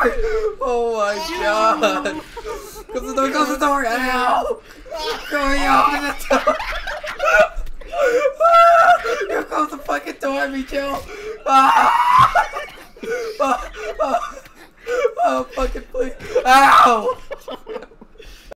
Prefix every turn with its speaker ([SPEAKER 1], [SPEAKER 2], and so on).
[SPEAKER 1] Oh my god. Close the door, close the door. Ow. Corey, open the door. You close the fucking door, Micho. Oh, fucking please. Ow.